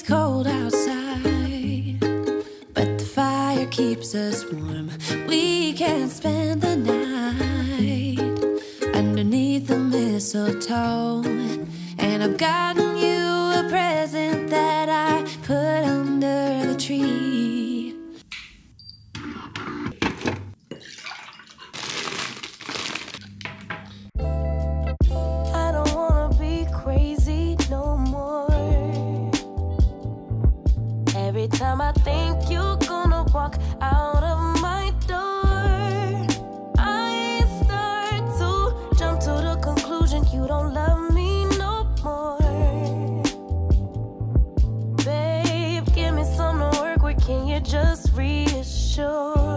It's cold outside, but the fire keeps us warm. We can spend the night underneath the mistletoe. And I've gotten you a present that I put under the tree. I don't wanna be crazy no more. Every time I think you're gonna walk out of my door, I start to jump to the conclusion you don't love me no more. Babe, give me some to work with, can you just reassure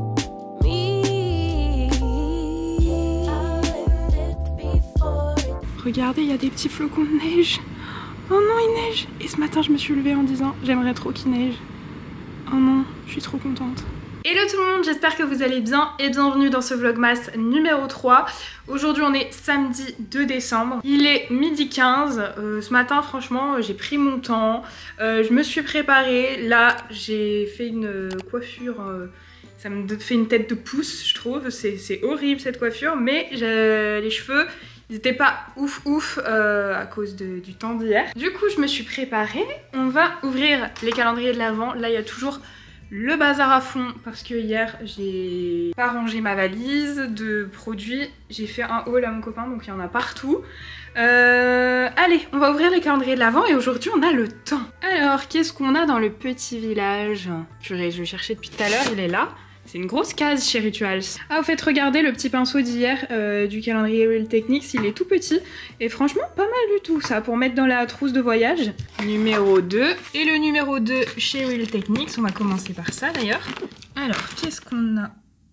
me? I lived it before. Regardez, il y a des petits flocons de neige. Oh non, il neige. Et ce matin, je me suis levée en disant j'aimerais trop qu'il neige. Oh non, je suis trop contente. Hello tout le monde, j'espère que vous allez bien et bienvenue dans ce vlogmas numéro 3. Aujourd'hui on est samedi 2 décembre, il est 12h15. Ce matin franchement j'ai pris mon temps, je me suis préparée. Là j'ai fait une coiffure, ça me fait une tête de pouce je trouve, c'est horrible cette coiffure. Mais les cheveux ils n'étaient pas ouf à cause du temps d'hier. Du coup je me suis préparée, on va ouvrir les calendriers de l'Avent. Là il y a toujours le bazar à fond parce que hier j'ai pas rangé ma valise de produits. J'ai fait un haul à mon copain donc il y en a partout. Allez, on va ouvrir les calendriers de l'Avent et aujourd'hui on a le temps. Alors qu'est-ce qu'on a dans le petit village? Je le cherchais depuis tout à l'heure, il est là. C'est une grosse case chez Rituals. Ah, au fait, regardez le petit pinceau d'hier du calendrier Real Techniques, il est tout petit. Et franchement, pas mal du tout, ça, pour mettre dans la trousse de voyage. Numéro 2. Et le numéro 2 chez Real Techniques, on va commencer par ça d'ailleurs. Alors, qu'est-ce qu'on a?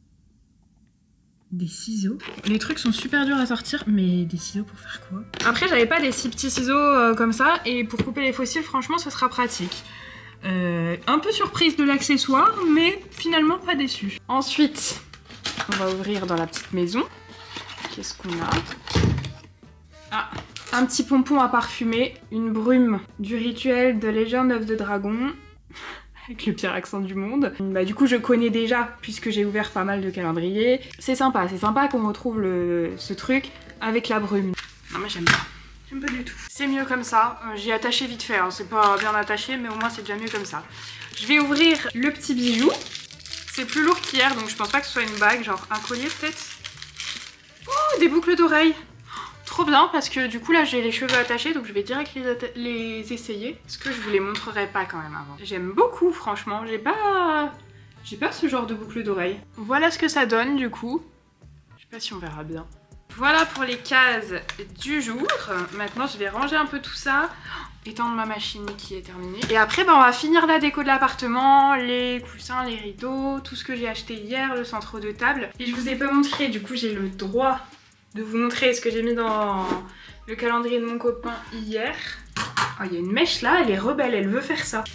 Des ciseaux. Les trucs sont super durs à sortir, mais des ciseaux pour faire quoi? Après, j'avais pas des si petits ciseaux comme ça, et pour couper les fossiles, franchement, ce sera pratique. Un peu surprise de l'accessoire, mais finalement pas déçue. Ensuite, on va ouvrir dans la petite maison. Qu'est-ce qu'on a? Ah, un petit pompon à parfumer, une brume du rituel de Legend of the Dragon, avec le pire accent du monde. Bah du coup je connais déjà puisque j'ai ouvert pas mal de calendriers. C'est sympa qu'on retrouve ce truc avec la brume. Non mais j'aime pas. J'aime pas du tout. C'est mieux comme ça. J'ai attaché vite fait, hein. C'est pas bien attaché mais au moins c'est déjà mieux comme ça. Je vais ouvrir le petit bijou. C'est plus lourd qu'hier donc je pense pas que ce soit une bague, genre un collier peut-être. Oh, des boucles d'oreilles. Trop bien parce que du coup là j'ai les cheveux attachés donc je vais direct les essayer. Parce que je vous les montrerai pas quand même avant. J'aime beaucoup franchement. J'ai pas ce genre de boucle d'oreilles. Voilà ce que ça donne du coup. Je sais pas si on verra bien. Voilà pour les cases du jour. Maintenant je vais ranger un peu tout ça, étendre ma machine qui est terminée. Et après bah, on va finir la déco de l'appartement, les coussins, les rideaux, tout ce que j'ai acheté hier, le centre de table. Et je vous ai pas montré, du coup j'ai le droit de vous montrer ce que j'ai mis dans le calendrier de mon copain hier. Oh, il y a une mèche là, elle est rebelle, elle veut faire ça.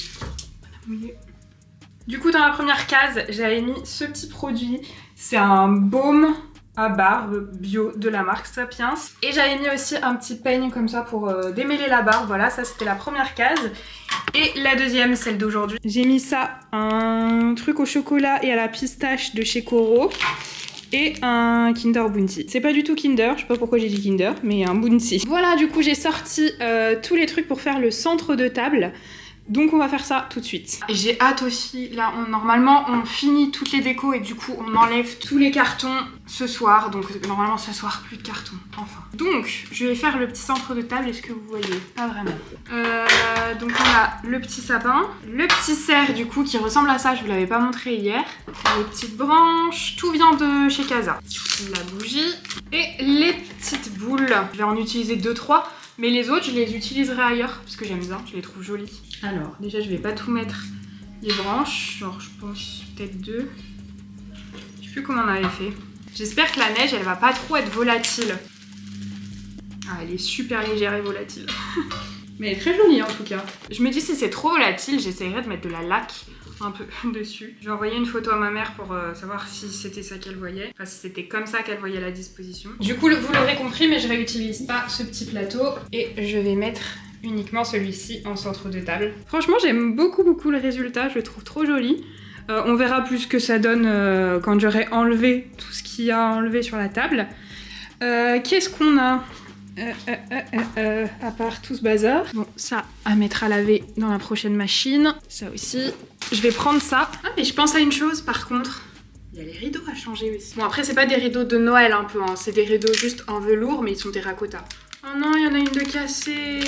Du coup dans la première case j'avais mis ce petit produit, c'est un baume à barbe bio de la marque Sapiens. Et j'avais mis aussi un petit peigne comme ça pour démêler la barbe. Voilà, ça c'était la première case. Et la deuxième, celle d'aujourd'hui. J'ai mis ça, un truc au chocolat et à la pistache de chez Koro. Et un Kinder Bounty. C'est pas du tout Kinder, je sais pas pourquoi j'ai dit Kinder, mais un Bounty. Voilà, du coup j'ai sorti tous les trucs pour faire le centre de table. Donc on va faire ça tout de suite. J'ai hâte aussi, là normalement on finit toutes les décos et du coup on enlève tous les cartons ce soir. Donc normalement ce soir plus de cartons, enfin. Donc je vais faire le petit centre de table, est-ce que vous voyez? Pas vraiment. Donc on a le petit sapin, le petit cerf du coup qui ressemble à ça, je vous l'avais pas montré hier. Les petites branches, tout vient de chez Casa. La bougie et les petites boules. Je vais en utiliser 2-3. Mais les autres, je les utiliserai ailleurs parce que j'aime bien, je les trouve jolies. Alors, déjà, je vais pas tout mettre les branches. Genre, je pense peut-être 2. Je sais plus comment on avait fait. J'espère que la neige, elle va pas trop être volatile. Ah, elle est super légère et volatile. Mais elle est très jolie en tout cas. Je me dis, si c'est trop volatile, j'essayerai de mettre de la laque un peu dessus. Je vais envoyer une photo à ma mère pour savoir si c'était ça qu'elle voyait. Enfin, si c'était comme ça qu'elle voyait la disposition. Du coup, vous l'aurez compris, mais je réutilise pas ce petit plateau. Et je vais mettre uniquement celui-ci en centre de table. Franchement, j'aime beaucoup le résultat, je le trouve trop joli. On verra plus ce que ça donne quand j'aurai enlevé tout ce qu'il y a à enlever sur la table. Qu'est-ce qu'on a à part tout ce bazar. Bon, ça à mettre à laver dans la prochaine machine. Ça aussi. Je vais prendre ça. Ah, mais je pense à une chose par contre. Il y a les rideaux à changer aussi. Bon, après, c'est pas des rideaux de Noël un peu, hein. C'est des rideaux juste en velours, mais ils sont terracotta. Oh non, il y en a une de cassée.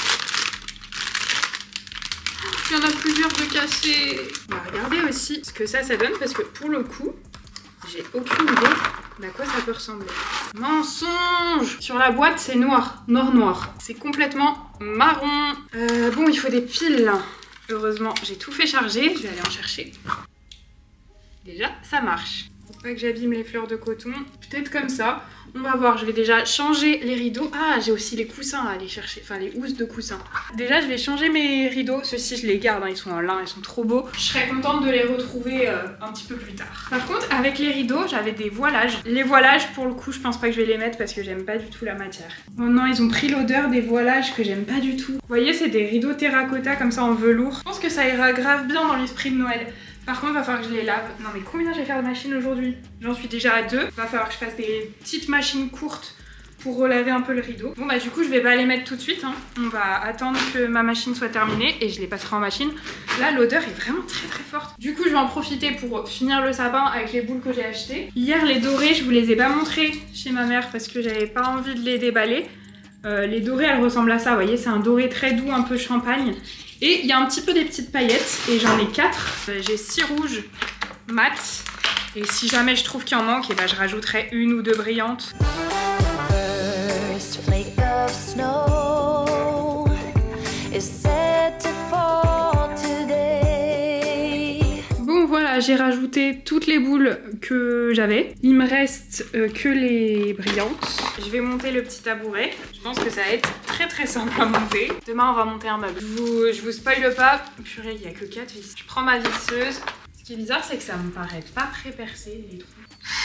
Il y en a plusieurs de cassées. On va regarder aussi ce que ça donne, parce que pour le coup, j'ai aucune idée d'à quoi ça peut ressembler. Mensonge! Sur la boîte, c'est noir. Noir. C'est complètement marron. Bon, il faut des piles, là. Heureusement, j'ai tout fait charger. Je vais aller en chercher. Déjà, ça marche. Faut pas que j'abîme les fleurs de coton. Peut-être comme ça. On va voir, je vais déjà changer les rideaux. Ah, j'ai aussi les coussins à aller chercher. Enfin, les housses de coussins. Déjà, je vais changer mes rideaux. Ceux-ci, je les garde, hein. Ils sont en lin, ils sont trop beaux. Je serais contente de les retrouver un petit peu plus tard. Par contre, avec les rideaux, j'avais des voilages. Les voilages, pour le coup, je pense pas que je vais les mettre parce que j'aime pas du tout la matière. Oh non, ils ont pris l'odeur des voilages que j'aime pas du tout. Vous voyez, c'est des rideaux terracotta comme ça en velours. Je pense que ça ira grave bien dans l'esprit de Noël. Par contre, il va falloir que je les lave. Non mais combien je vais faire de machines aujourd'hui? J'en suis déjà à 2. Il va falloir que je fasse des petites machines courtes pour relaver un peu le rideau. Bon bah du coup, je vais pas les mettre tout de suite, hein. On va attendre que ma machine soit terminée et je les passerai en machine. Là, l'odeur est vraiment très forte. Du coup, je vais en profiter pour finir le sapin avec les boules que j'ai achetées. Hier, les dorés, je vous les ai pas montrées chez ma mère parce que j'avais pas envie de les déballer. Les dorés, elles ressemblent à ça, vous voyez, c'est un doré très doux, un peu champagne. Et il y a un petit peu des petites paillettes, et j'en ai 4. J'ai 6 rouges mat, et si jamais je trouve qu'il en manque, et ben je rajouterai 1 ou 2 brillantes. First flake of snow is set to fall today. Bon voilà, j'ai rajouté toutes les boules que j'avais. Il me reste que les brillantes. Je vais monter le petit tabouret. Je pense que ça va être très simple à monter. Demain, on va monter un meuble. Je vous spoile pas. Purée, il n'y a que 4 vis. Je prends ma visseuse. Ce qui est bizarre, c'est que ça me paraît pas pré-percé, les trous.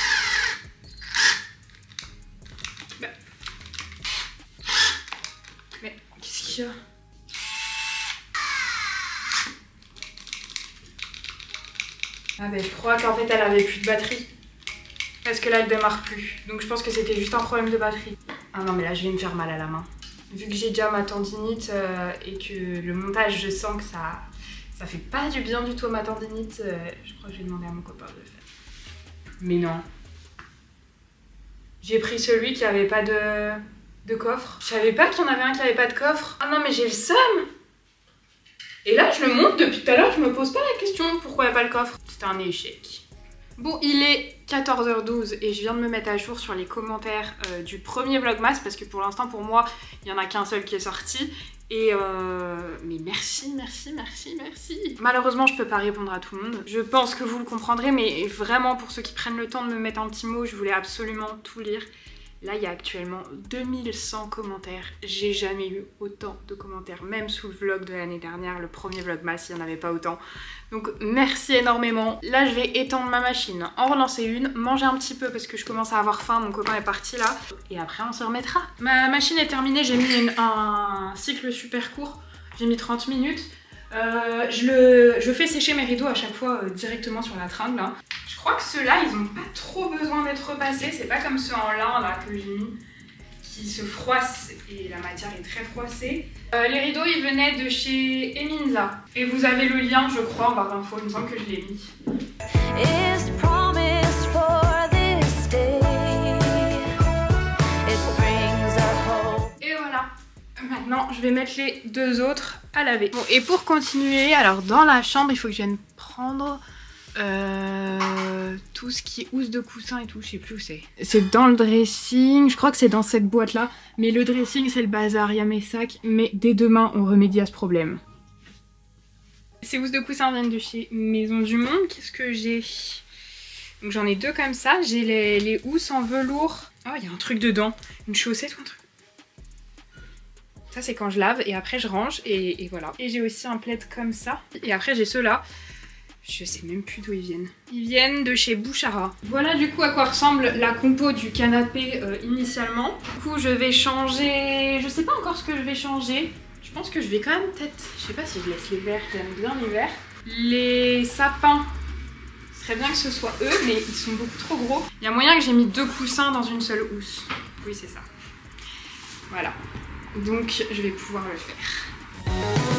Mais qu'est-ce qu'il y a? Ah ben je crois qu'en fait elle avait plus de batterie. Parce que là elle démarre plus. Donc je pense que c'était juste un problème de batterie. Ah non mais là je vais me faire mal à la main. Vu que j'ai déjà ma tendinite et que le montage je sens que ça fait pas du bien du tout à ma tendinite, je crois que je vais demander à mon copain de le faire. Mais non. J'ai pris celui qui avait pas de coffre. Je savais pas qu'il y en avait un qui avait pas de coffre. Ah non mais j'ai le seum. Et là, je le monte depuis tout à l'heure, je me pose pas la question pourquoi il n'y a pas le coffre. C'était un échec. Bon, il est 14h12 et je viens de me mettre à jour sur les commentaires du premier Vlogmas parce que pour l'instant, pour moi, il n'y en a qu'un seul qui est sorti. Et mais merci. Malheureusement, je peux pas répondre à tout le monde. Je pense que vous le comprendrez, mais vraiment, pour ceux qui prennent le temps de me mettre un petit mot, je voulais absolument tout lire. Là, il y a actuellement 2100 commentaires. J'ai jamais eu autant de commentaires, même sous le vlog de l'année dernière, le premier Vlogmas, il n'y en avait pas autant. Donc merci énormément. Là, je vais étendre ma machine, en relancer une, manger un petit peu parce que je commence à avoir faim, mon copain est parti là. Et après, on se remettra. Ma machine est terminée, j'ai mis un cycle super court, j'ai mis 30 minutes. Je fais sécher mes rideaux à chaque fois directement sur la tringle là. Je crois que ceux-là, ils n'ont pas trop besoin d'être repassés. C'est pas comme ceux en lin là que j'ai mis qui se froissent et la matière est très froissée. Les rideaux, ils venaient de chez Eminza. Et vous avez le lien, je crois, en barre d'infos. Il me semble que je l'ai mis. Et voilà. Maintenant, je vais mettre les 2 autres à laver. Bon, et pour continuer, alors dans la chambre, il faut que je vienne prendre tout ce qui est housse de coussin et tout, je sais plus où c'est. C'est dans le dressing, je crois que c'est dans cette boîte là. Mais le dressing, c'est le bazar, il y a mes sacs. Mais dès demain, on remédie à ce problème. Ces housses de coussin viennent de chez Maison du Monde. Qu'est-ce que j'ai? Donc j'en ai 2 comme ça. J'ai les housses en velours. Oh, il y a un truc dedans. Une chaussette ou un truc. Ça c'est quand je lave et après je range et voilà. Et j'ai aussi un plaid comme ça. Et après j'ai ceux-là. Je sais même plus d'où ils viennent. Ils viennent de chez Bouchara. Voilà du coup à quoi ressemble la compo du canapé initialement. Du coup je vais changer... Je sais pas encore ce que je vais changer. Je pense que je vais quand même peut-être, je sais pas si je laisse les verts, j'aime bien les verts. Les sapins, ce serait bien que ce soit eux, mais ils sont beaucoup trop gros. Il y a moyen que j'ai mis 2 coussins dans une seule housse. Oui, c'est ça. Voilà. Donc, je vais pouvoir le faire.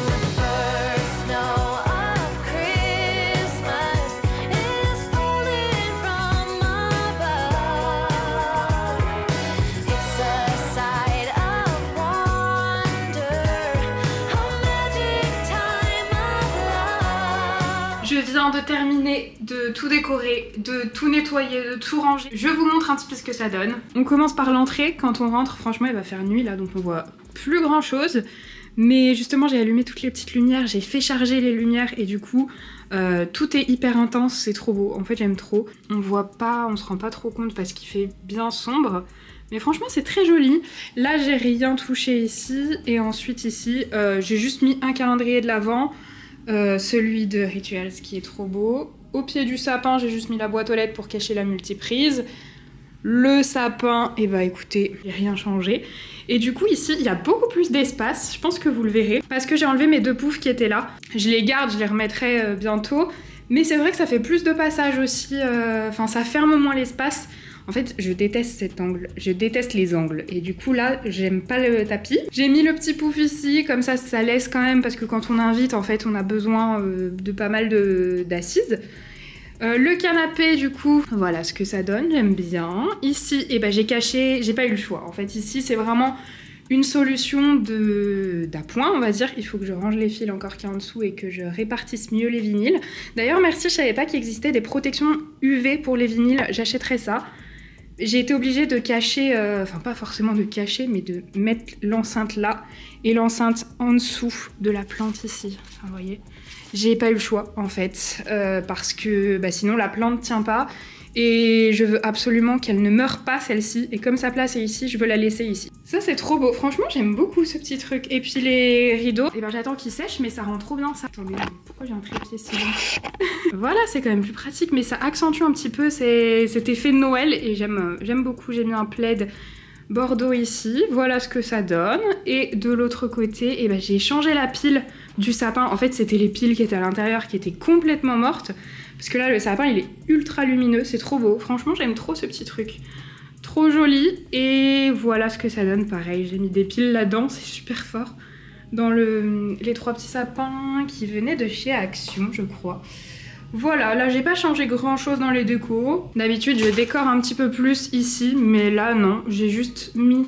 Je viens de terminer de tout décorer, de tout nettoyer, de tout ranger. Je vous montre un petit peu ce que ça donne. On commence par l'entrée. Quand on rentre, franchement, il va faire nuit là, donc on voit plus grand chose. Mais justement, j'ai allumé toutes les petites lumières, j'ai fait charger les lumières et du coup, tout est hyper intense, c'est trop beau. En fait, j'aime trop. On voit pas, on se rend pas trop compte parce qu'il fait bien sombre. Mais franchement, c'est très joli. Là, j'ai rien touché ici. Et ensuite, ici, j'ai juste mis un calendrier de l'Avent. Celui de Rituals qui est trop beau. Au pied du sapin, j'ai juste mis la boîte aux lettres pour cacher la multiprise. Le sapin, et bah écoutez, j'ai rien changé. Et du coup ici, il y a beaucoup plus d'espace, je pense que vous le verrez, parce que j'ai enlevé mes 2 poufs qui étaient là. Je les garde, je les remettrai bientôt. Mais c'est vrai que ça fait plus de passage aussi, enfin ça ferme moins l'espace. En fait, je déteste cet angle, je déteste les angles. Et du coup, là, j'aime pas le tapis. J'ai mis le petit pouf ici, comme ça laisse quand même, parce que quand on invite, en fait, on a besoin de pas mal d'assises. Le canapé, du coup, voilà ce que ça donne, j'aime bien. Ici, eh ben, j'ai caché, j'ai pas eu le choix. En fait, ici, c'est vraiment une solution d'appoint, on va dire. Il faut que je range les fils encore qu'il y a en dessous et que je répartisse mieux les vinyles. D'ailleurs, merci, je savais pas qu'il existait des protections UV pour les vinyles, j'achèterais ça. J'ai été obligée de cacher, enfin pas forcément de cacher, mais de mettre l'enceinte là et l'enceinte en dessous de la plante ici. Enfin, vous voyez, j'ai pas eu le choix en fait, parce que bah, sinon la plante tient pas et je veux absolument qu'elle ne meure pas celle-ci. Et comme sa place est ici, je veux la laisser ici. Ça c'est trop beau, franchement j'aime beaucoup ce petit truc. Et puis les rideaux, et ben j'attends qu'ils sèchent, mais ça rend trop bien ça. Attendez, pourquoi j'ai un trépied si long? Voilà, c'est quand même plus pratique, mais ça accentue un petit peu cet effet de Noël et j'aime beaucoup. J'ai mis un plaid bordeaux ici, voilà ce que ça donne. Et de l'autre côté, et ben, j'ai changé la pile du sapin. En fait, c'était les piles qui étaient à l'intérieur qui étaient complètement mortes. Parce que là, le sapin, il est ultra lumineux, c'est trop beau. Franchement, j'aime trop ce petit truc. Trop joli. Et voilà ce que ça donne, pareil. J'ai mis des piles là-dedans, c'est super fort. Dans les 3 petits sapins qui venaient de chez Action, je crois. Voilà, là j'ai pas changé grand chose dans les décos. D'habitude je décore un petit peu plus ici, mais là non, j'ai juste mis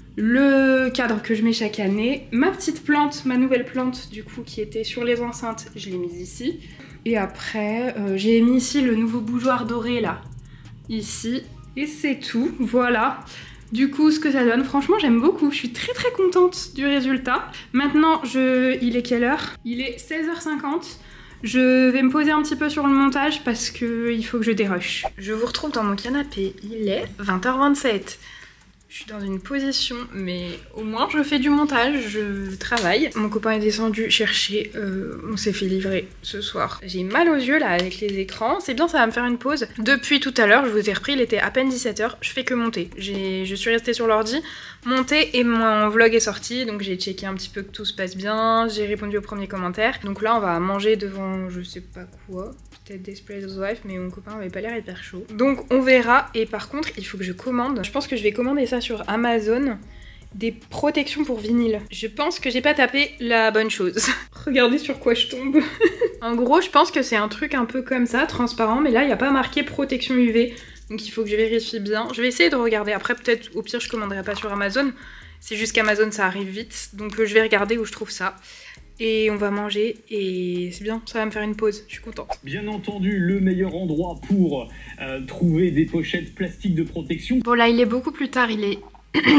le cadre que je mets chaque année. Ma petite plante, ma nouvelle plante du coup qui était sur les enceintes, je l'ai mise ici. Et après j'ai mis ici le nouveau bougeoir doré là, ici. Et c'est tout, voilà. Du coup, ce que ça donne, franchement, j'aime beaucoup. Je suis très très contente du résultat. Maintenant, il est quelle heure? Il est 16h50. Je vais me poser un petit peu sur le montage parce qu'il faut que je dérush. Je vous retrouve dans mon canapé. Il est 20h27. Je suis dans une position, mais au moins je fais du montage, je travaille. Mon copain est descendu chercher, on s'est fait livrer ce soir. J'ai mal aux yeux là avec les écrans, c'est bien, ça va me faire une pause. Depuis tout à l'heure, je vous ai repris, il était à peine 17h, je fais que monter. Je suis restée sur l'ordi, monter et mon vlog est sorti, donc j'ai checké un petit peu que tout se passe bien, j'ai répondu aux premiers commentaires. Donc là on va manger devant je sais pas quoi, peut-être Desperate Housewives, mais mon copain avait pas l'air hyper chaud. Donc on verra, et par contre il faut que je commande. Je pense que je vais commander ça sur Amazon, des protections pour vinyle. Je pense que j'ai pas tapé la bonne chose. Regardez sur quoi je tombe. En gros, je pense que c'est un truc un peu comme ça, transparent, mais là, il n'y a pas marqué protection UV. Donc il faut que je vérifie bien. Je vais essayer de regarder. Après, peut-être, au pire, je commanderai pas sur Amazon. C'est juste qu'Amazon, ça arrive vite. Donc je vais regarder où je trouve ça. Et on va manger, et c'est bien, ça va me faire une pause, je suis contente. Bien entendu, le meilleur endroit pour trouver des pochettes plastiques de protection. Bon là, il est beaucoup plus tard, il est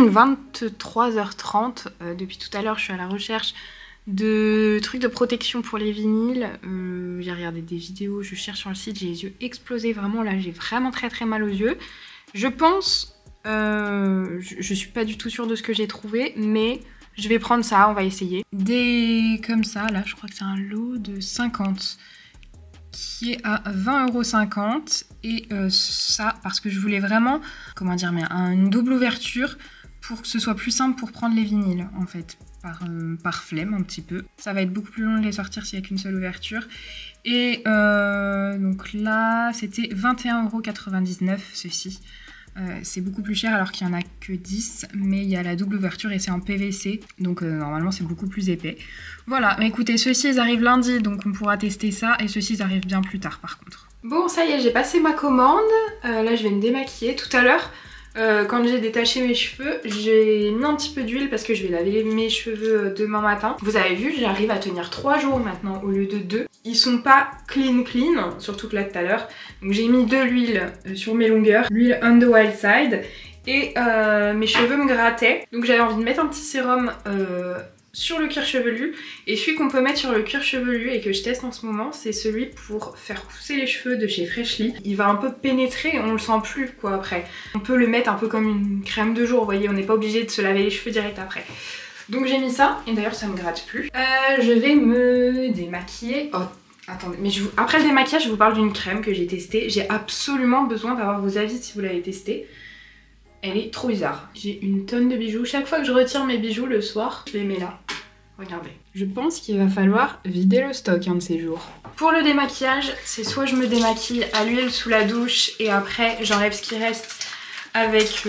23h30. Depuis tout à l'heure, je suis à la recherche de trucs de protection pour les vinyles. J'ai regardé des vidéos, je cherche sur le site, j'ai les yeux explosés, vraiment là, j'ai vraiment très très mal aux yeux. Je pense, je suis pas du tout sûre de ce que j'ai trouvé, mais... je vais prendre ça, on va essayer. Des comme ça, là, je crois que c'est un lot de 50 qui est à 20,50 €. Et ça, parce que je voulais vraiment, comment dire, mais une double ouverture pour que ce soit plus simple pour prendre les vinyles, en fait. par flemme un petit peu. Ça va être beaucoup plus long de les sortir s'il n'y a qu'une seule ouverture. Et donc là, c'était 21,99 € ceci. C'est beaucoup plus cher alors qu'il n'y en a que 10, mais il y a la double ouverture et c'est en PVC, donc normalement c'est beaucoup plus épais. Voilà, mais écoutez, ceux-ci ils arrivent lundi, donc on pourra tester ça, et ceux-ci ils arrivent bien plus tard par contre. Bon, ça y est, j'ai passé ma commande, là je vais me démaquiller. Tout à l'heure, quand j'ai détaché mes cheveux, j'ai mis un petit peu d'huile parce que je vais laver mes cheveux demain matin. Vous avez vu, j'arrive à tenir 3 jours maintenant au lieu de 2. Ils sont pas clean, surtout que là tout à l'heure. Donc j'ai mis de l'huile sur mes longueurs, l'huile On the Wild Side, et mes cheveux me grattaient. Donc j'avais envie de mettre un petit sérum sur le cuir chevelu, et celui qu'on peut mettre sur le cuir chevelu et que je teste en ce moment, c'est celui pour faire pousser les cheveux de chez Freshly. Il va un peu pénétrer, on le sent plus quoi après. On peut le mettre un peu comme une crème de jour, vous voyez, on n'est pas obligé de se laver les cheveux direct après. Donc j'ai mis ça, et d'ailleurs ça me gratte plus. Je vais me démaquiller. Oh, attendez, mais après le démaquillage, je vous parle d'une crème que j'ai testée. J'ai absolument besoin d'avoir vos avis si vous l'avez testée. Elle est trop bizarre. J'ai une tonne de bijoux. Chaque fois que je retire mes bijoux le soir, je les mets là. Regardez. Je pense qu'il va falloir vider le stock un de ces jours. Pour le démaquillage, c'est soit je me démaquille à l'huile sous la douche et après j'enlève ce qui reste avec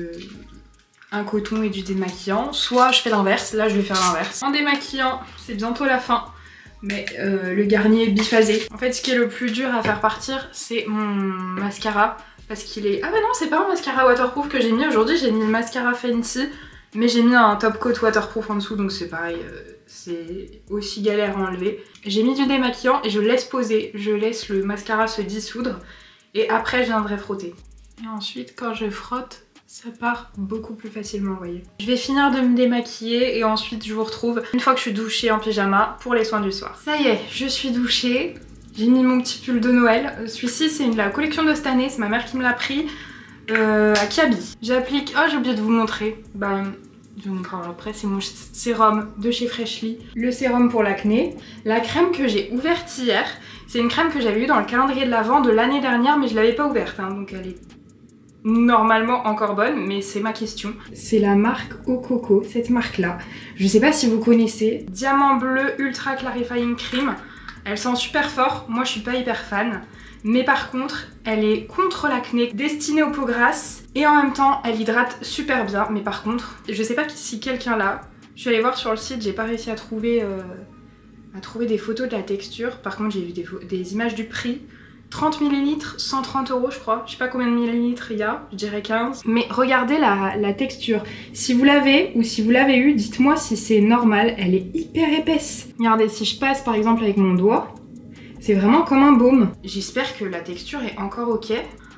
un coton et du démaquillant, soit je fais l'inverse. Là je vais faire l'inverse. En démaquillant, c'est bientôt la fin, mais le Garnier biphasé. En fait, ce qui est le plus dur à faire partir, c'est mon mascara. Parce qu'il est... Ah bah non, c'est pas un mascara waterproof que j'ai mis aujourd'hui, j'ai mis le mascara Fenty, mais j'ai mis un top coat waterproof en dessous, donc c'est pareil, c'est aussi galère à enlever. J'ai mis du démaquillant et je laisse poser, je laisse le mascara se dissoudre, et après je viendrai frotter. Et ensuite, quand je frotte, ça part beaucoup plus facilement, vous voyez. Je vais finir de me démaquiller et ensuite je vous retrouve une fois que je suis douchée en pyjama pour les soins du soir. Ça y est, je suis douchée. J'ai mis mon petit pull de Noël. Celui-ci, c'est la collection de cette année. C'est ma mère qui me l'a pris à Kaby. J'applique... Oh, j'ai oublié de vous montrer. Je vous montrerai après. C'est mon sérum de chez Freshly. Le sérum pour l'acné. La crème que j'ai ouverte hier, c'est une crème que j'avais eue dans le calendrier de l'Avent de l'année dernière, mais je l'avais pas ouverte. Hein, donc elle est normalement encore bonne, mais c'est ma question. C'est la marque Au Coco, cette marque-là. Je sais pas si vous connaissez. Diamant bleu Ultra Clarifying Cream. Elle sent super fort, moi je suis pas hyper fan, mais par contre elle est contre l'acné, destinée aux peaux grasses, et en même temps elle hydrate super bien. Mais par contre, je sais pas si quelqu'un l'a, je suis allée voir sur le site, j'ai pas réussi à trouver des photos de la texture. Par contre j'ai vu des images du prix. 30 ml, 130 € je crois, je sais pas combien de millilitres il y a, je dirais 15. Mais regardez la texture, si vous l'avez ou si vous l'avez eu, dites-moi si c'est normal, elle est hyper épaisse. Regardez, si je passe par exemple avec mon doigt, c'est vraiment comme un baume. J'espère que la texture est encore ok.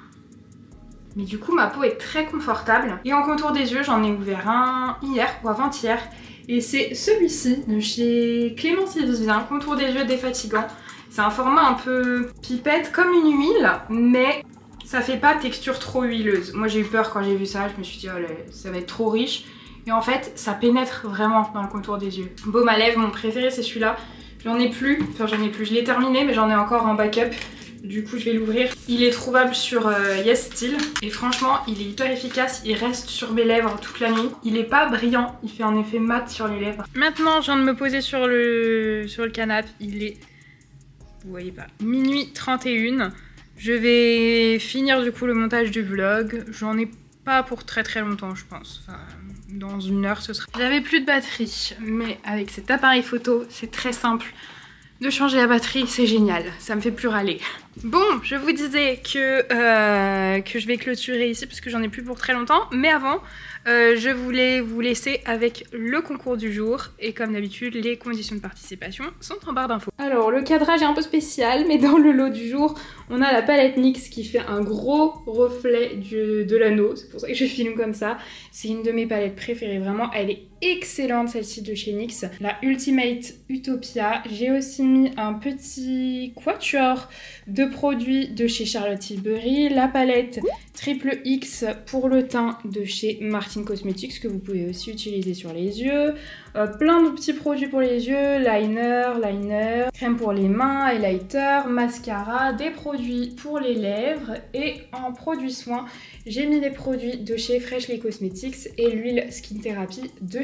Mais du coup ma peau est très confortable. Et en contour des yeux, j'en ai ouvert un hier ou avant-hier. Et c'est celui-ci de chez Clémence Vivien, contour des yeux défatigant. C'est un format un peu pipette, comme une huile, mais ça fait pas texture trop huileuse. Moi j'ai eu peur quand j'ai vu ça, je me suis dit oh là, ça va être trop riche. Et en fait ça pénètre vraiment dans le contour des yeux. Baume à lèvres, mon préféré c'est celui-là. J'en ai plus, je l'ai terminé mais j'en ai encore en backup. Du coup je vais l'ouvrir. Il est trouvable sur Yes Style. Et franchement il est hyper efficace, il reste sur mes lèvres toute la nuit. Il est pas brillant, il fait un effet mat sur les lèvres. Maintenant je viens de me poser sur le canapé, il est... Vous voyez pas. Minuit 31. Je vais finir du coup le montage du vlog. J'en ai pas pour très longtemps je pense. Enfin, dans 1 heure ce sera. J'avais plus de batterie, mais avec cet appareil photo, c'est très simple de changer la batterie, c'est génial. Ça me fait plus râler. Bon, je vous disais que je vais clôturer ici parce que j'en ai plus pour très longtemps. Mais avant, je voulais vous laisser avec le concours du jour. Et comme d'habitude, les conditions de participation sont en barre d'infos. Alors, le cadrage est un peu spécial, mais dans le lot du jour, on a la palette NYX qui fait un gros reflet de l'anneau. C'est pour ça que je filme comme ça. C'est une de mes palettes préférées, vraiment. Elle est excellente, celle-ci de chez NYX. La Ultimate Utopia. J'ai aussi mis un petit quatuor de produits de chez Charlotte Tilbury, la palette Triple X pour le teint de chez Martin Cosmetics que vous pouvez aussi utiliser sur les yeux, plein de petits produits pour les yeux, liner, crème pour les mains, highlighter, mascara, des produits pour les lèvres et en produits soins, j'ai mis des produits de chez Freshly Cosmetics et l'huile Skin Therapy de chez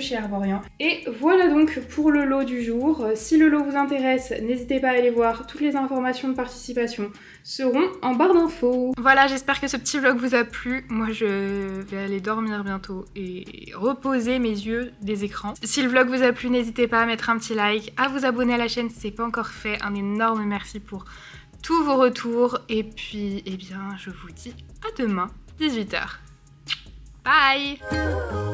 chez Herborian. Et voilà donc pour le lot du jour. Si le lot vous intéresse, n'hésitez pas à aller voir. Toutes les informations de participation seront en barre d'infos. Voilà, j'espère que ce petit vlog vous a plu. Moi je vais aller dormir bientôt et reposer mes yeux des écrans. Si le vlog vous a plu, n'hésitez pas à mettre un petit like, à vous abonner à la chaîne si ce n'est pas encore fait. Un énorme merci pour tous vos retours. Et puis, eh bien, je vous dis à demain, 18 h. Bye!